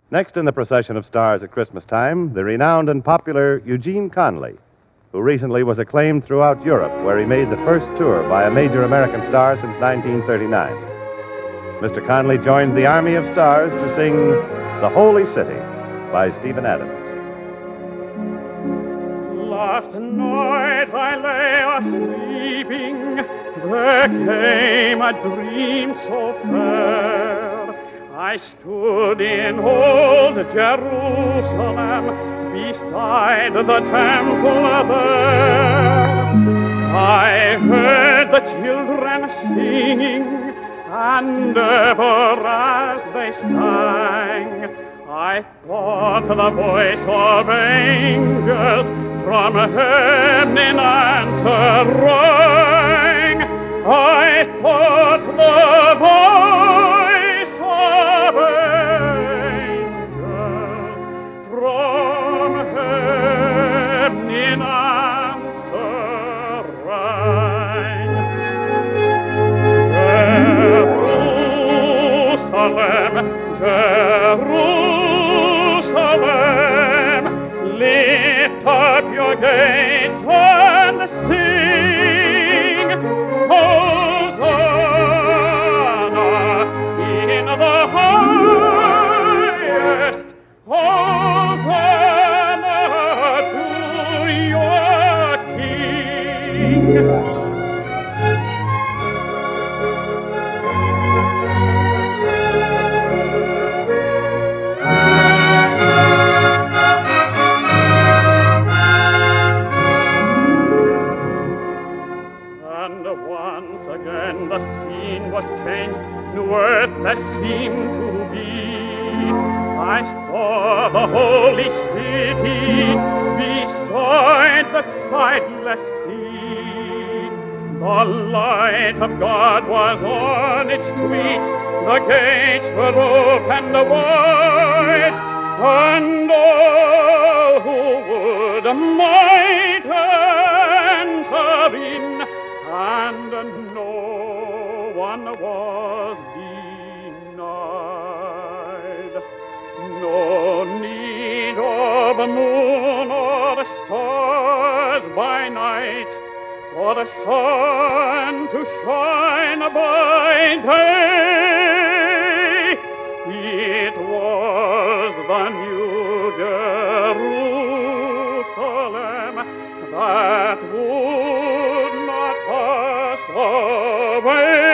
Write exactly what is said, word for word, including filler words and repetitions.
Next in the procession of stars at Christmas time, the renowned and popular Eugene Conley, who recently was acclaimed throughout Europe, where he made the first tour by a major American star since nineteen thirty-nine. Mister Conley joined the army of stars to sing The Holy City by Stephen Adams. Last night I lay a-sleeping, there came a dream so fair. I stood in old Jerusalem, beside the temple there. I heard the children singing, and ever as they sang, I thought the voice of angels from heaven in answer rang. I thought the voice of angels from heaven in answer rang. Jerusalem, Jerusalem, lift up your gates and sing, Hosanna in the highest, Hosanna to your King. Once again the scene was changed, new earth there seemed to be. I saw the holy city beside the tideless sea. The light of God was on its streets, the gates were opened wide, and all who would might enter in, and no one was denied. No need of moon or stars by night, or the sun to shine by day. It was the new Jerusalem that would not pass away.